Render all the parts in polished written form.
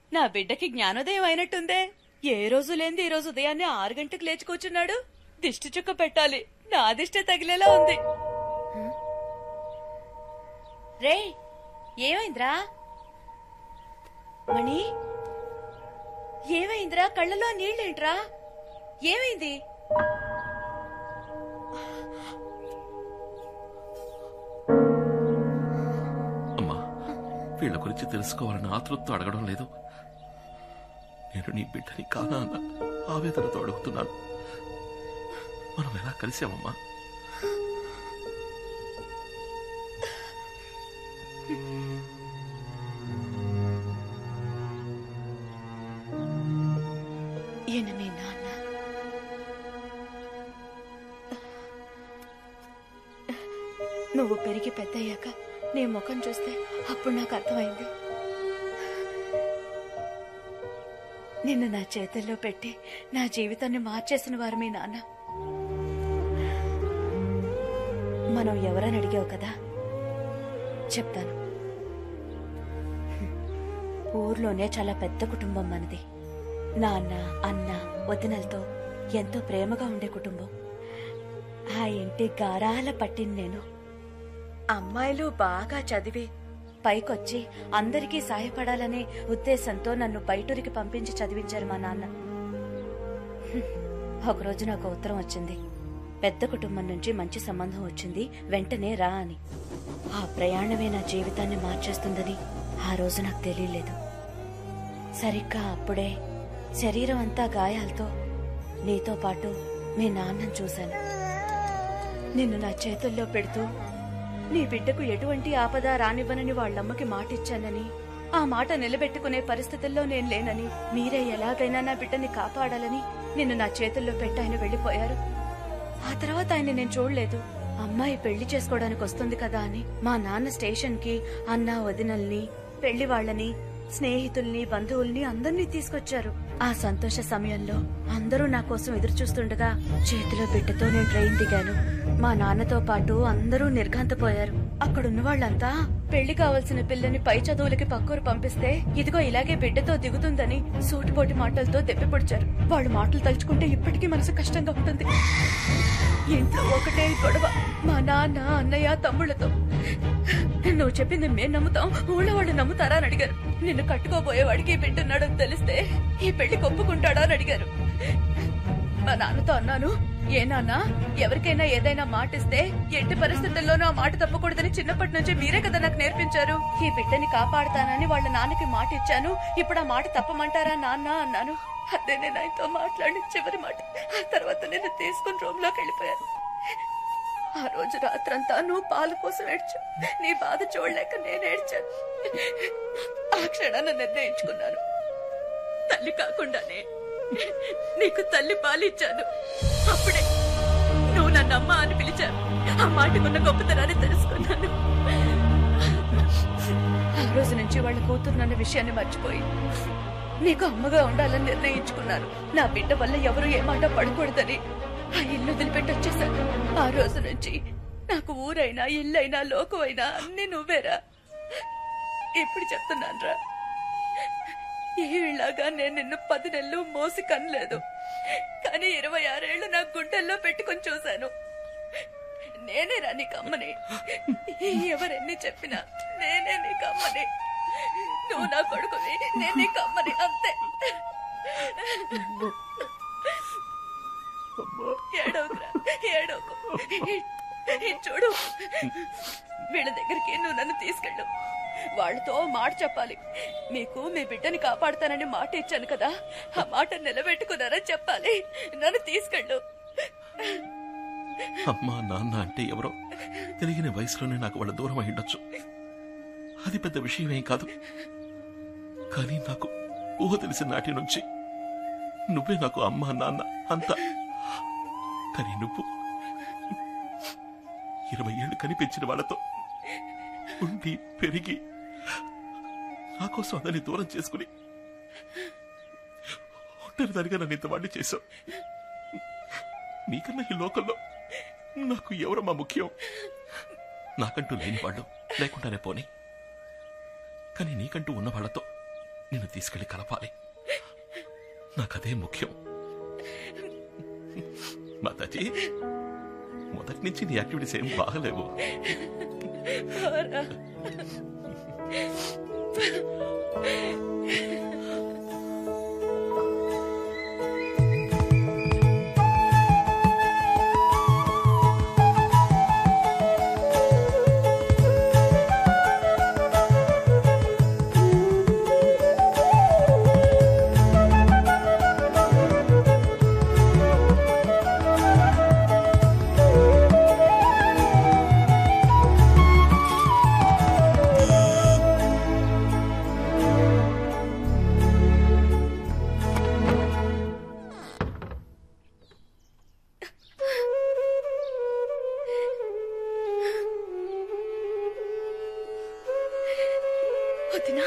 నా బిడ్డకి జ్ఞానోదయం అయినట్టుందే. ఏ రోజు లేని ఈ రోజు ఉదయాన్నే 6 గంటలకు లేచి కూర్చున్నాడు. దిష్టి చుక్క పెట్టాలి, నా దిష్టి తగిలేలా ఉంది. రే, ఏమైందిరా మణి? ఏమైందిరా? కళ్ళలో నీళ్ళేంట్రా? ఏమైంది? అమ్మా, వీళ్ళ గురించి తెలుసుకోవాలని ఆతృతతో అడగడం లేదు. నేను నీ బిడ్డని కానా అన్న ఆవేదనతో అడుగుతున్నాను. మనం ఎలా కలిసామమ్మా? ఈయన మీ నాన్న. నువ్వు పెరిగి పెద్దయ్యాక నీ ముఖం చూస్తే అప్పుడు నాకు అర్థమైంది. నిన్ను నా చేతుల్లో పెట్టి నా జీవితాన్ని మార్చేసిన వారు మీ నాన్న. మనం ఎవరని అడిగావు కదా, చెప్తాను. ఊర్లోనే చాలా పెద్ద కుటుంబం మనది. నాన్న, అన్న, వదినలతో ఎంతో ప్రేమగా ఉండే కుటుంబం. ఆ ఇంటి గారాల పట్టిన నేను. అమ్మాయిలు బాగా చదివి పైకొచ్చి అందరికీ సాయపడాలనే ఉద్దేశంతో నన్ను బయటూరికి పంపించి చదివించారు మా నాన్న. ఒకరోజు నాకు ఉత్తరం వచ్చింది. పెద్ద కుటుంబం నుంచి మంచి సంబంధం వచ్చింది, వెంటనే రా అని. ఆ ప్రయాణమే నా జీవితాన్ని మార్చేస్తుందని ఆ రోజు నాకు తెలియలేదు. సరిగ్గా అప్పుడే శరీరం అంతా గాయాలతో నీతో పాటు మీ నాన్నను చూశాను. నిన్ను నా చేతుల్లో పెడుతూ నీ బిడ్డకు ఎటువంటి ఆపద రానివ్వనని వాళ్ళమ్మకి మాటిచ్చానని, ఆ మాట నిలబెట్టుకునే పరిస్థితుల్లో నేను లేనని, మీరే ఎలాగైనా నా బిడ్డని కాపాడాలని నిన్ను నా చేతుల్లో పెట్టి ఆయన వెళ్లిపోయారు. ఆ తర్వాత ఆయన నేను చూడలేదు. అమ్మాయి పెళ్లి చేసుకోవడానికి వస్తుంది కదా అని మా నాన్న స్టేషన్ కి అన్న, వదినల్ని, పెళ్లి వాళ్లని, స్నేహితుల్ని, బంధువుల్ని అందర్నీ తీసుకొచ్చారు. ఆ సంతోష సమయంలో అందరూ నా కోసం ఎదురు చూస్తుండగా చేతిలో బిడ్డతో నేను ట్రైన్ దిగాను. మా నాన్నతో పాటు అందరూ నిర్ఘాంతపోయారు. అక్కడున్న వాళ్ళంతా పెళ్లి కావాల్సిన పిల్లని పై చదువులకి పక్కూరు పంపిస్తే ఇదిగో ఇలాగే బిడ్డతో దిగుతుందని సూటిపోటి మాటలతో దెప్పిపొడిచారు. వాళ్ళు మాటలు తలుచుకుంటే ఇప్పటికీ మనసు కష్టంగా ఉంటుంది. ఇంట్లో ఒకటే గొడవ మా నాన్న, అన్నయ్య, తమ్ముళ్లతో. నువ్వు చెప్పింది మేం నమ్ముతాం, ఊళ్ళో వాళ్ళు నమ్ముతారా అని అడిగారు. నిన్ను కట్టుకోబోయేవాడికి బిడ్డున్నాడని తెలిస్తే ఈ పెళ్లి ఒప్పుకుంటాడా అని అడిగారు. మా నాన్నతో అన్నాను, ఏ నాన్న, ఎవరికైనా ఏదైనా మాటిస్తే ఎట్టి పరిస్థితుల్లోనూ ఆ మాట తప్పకూడదని చిన్నప్పటి నుంచి మీరే కదా నాకు నేర్పించారు. ఈ బిడ్డని కాపాడుతానని వాళ్ళ నాన్నకి మాట ఇచ్చాను, ఇప్పుడు ఆ మాట తప్పమంటారా నాన్న అన్నాను. అదే నేను ఆయనతో మాట్లాడిన చివరి మాట. ఆ తర్వాత నేను తీసుకుని రూమ్ లోకి వెళ్ళిపోయాను. ఆ రోజు రాత్రంతా నువ్వు పాలు కోసం ఏడ్చావు. నీ బాధ చూడలేక నేను ఏడ్చాను. ఆ క్షణాన్ని నిర్ణయించుకున్నాను, తల్లి కాకుండానే నీకు తల్లి పాలిచ్చాను. అప్పుడే నువ్వు నన్ను అమ్మ అని పిలిచావు. ఆ మాటకున్న గొప్పతనాన్ని తెలుసుకున్నాను. ఆ రోజు నుంచి వాళ్ళ కూతురు నన్న విషయాన్ని మర్చిపోయి నీకు అమ్మగా ఉండాలని నిర్ణయించుకున్నాను. నా బిడ్డ వల్ల ఎవరు ఏ మాట పడకూడదని ఆ ఇల్లు వదిలిపెట్టి వచ్చేసాను. ఆ రోజు నుంచి నాకు ఊరైనా, ఇల్లైనా, లోకమైనా అన్ని నువ్వేరా. ఇప్పుడు చెప్తున్నాన్రా, ఈలాగా నేను నిన్ను 10 నెలలు మోసి కనలేదు, కానీ 26 ఏళ్లు నా గుండెల్లో పెట్టుకుని చూశాను. నేనేరా నీకమ్మని. ఎవరెన్ని చెప్పినా నేనే నీకమ్మని. నువ్వు నా కొడుకుని, నేను నీకమ్మని, అంతే. ఏడవకురా, ఏడవకు. చూడు, వీళ్ళ దగ్గరికి నువ్వు నన్ను తీసుకెళ్ళు. వాళ్ళతో మాట చెప్పాలి. మీకు మీ బిడ్డని కాపాడుతానని మాట ఇచ్చాను కదా, ఆ మాట నిలబెట్టుకున్నారని చెప్పాలి. నన్ను తీసుకెళ్ళు. అమ్మా, నాన్న అంటే ఎవరో తెలియని వయసులోనే నాకు వాళ్ళ దూరం అయ్యుండొచ్చు. అది పెద్ద విషయమేం కాదు. కానీ నాకు ఊహ తెలిసిన నాటి నుంచి నువ్వే నాకు అమ్మా, నాన్న అంతా. కానీ నువ్వు 20 ఏళ్లు కనిపించిన వాళ్ళతో ఉండి పెరిగి నా కోసం అందరినీ దూరం చేసుకుని ఒంటరిదానిగా నన్ను ఇంతవాడిని చేశావు. నీకన్నా ఈ లోకంలో నాకు ఎవరమ్మా ముఖ్యం? నాకంటూ లేని వాళ్ళు లేకుండానే పోనీ, కానీ నీకంటూ ఉన్న వాళ్ళతో నిన్ను తీసుకెళ్లి కలపాలి. నాకదే ముఖ్యం. మాతాజీ, మొదటి నుంచి నీ యాక్టివిటీస్ ఏం బాగలేవు. వదినా,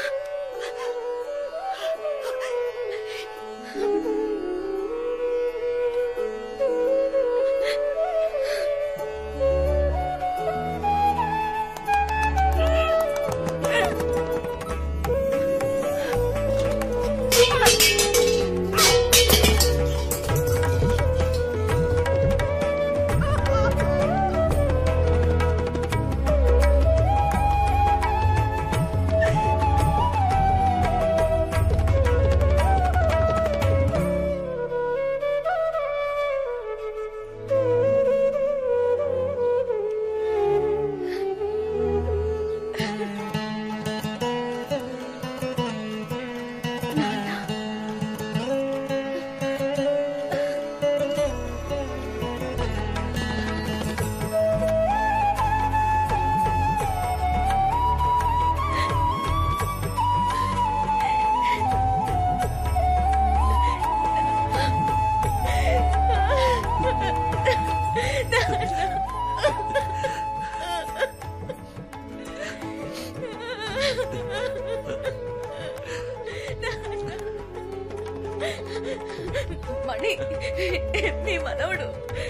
మణి, మీ మనవడు.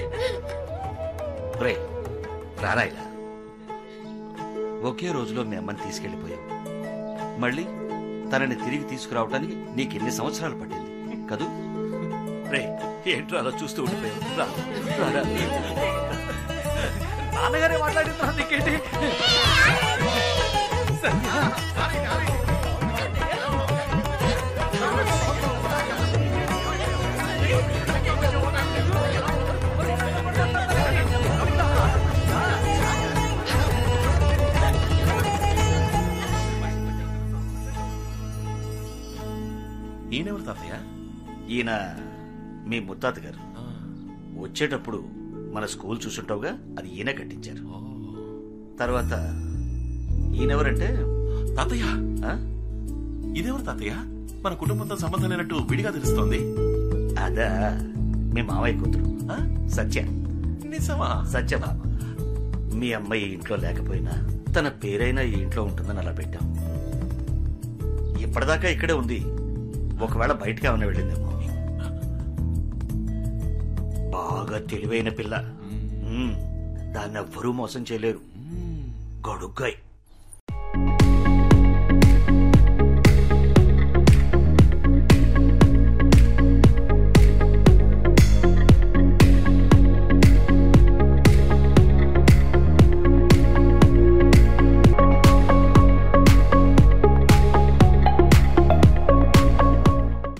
రారా ఇలా. ఒకే రోజులో మీ అమ్మని తీసుకెళ్లిపోయావు. మళ్ళీ తనని తిరిగి తీసుకురావడానికి నీకెన్ని సంవత్సరాలు పట్టింది కదూ? రే, ఏంట్రా అలా చూస్తూ ఉండిపోయావు? నాన్నగారే మాట్లాడిందా నీకేంటి? ఈయనెవరు తాతయ్య? ఈయన మీ ముత్తాత గారు. వచ్చేటప్పుడు మన స్కూల్ చూసుంటావుగా, అది ఈయన కట్టించారు. తర్వాత ఈయనెవరంటే తాతయ్య, ఇదెవరు తాతయ్య? మన కుటుంబంతో సంబంధం లేనట్టు విడిగా తెలుస్తోంది. అదా మీ మావయ్య కూతురు సత్య. నిజమా? సత్యభామ. మీ అమ్మాయి ఇంట్లో లేకపోయినా తన పేరైనా ఈ ఇంట్లో ఉంటుందని అలా పెట్టాం. ఇప్పటిదాకా ఇక్కడే ఉంది. ఒకవేళ బయటకి ఏమైనా వెళ్ళిందేమో. బాగా తెలివైన పిల్ల. దాన్ని ఎవ్వరూ మోసం చేయలేరు. గడుగ్గాయి.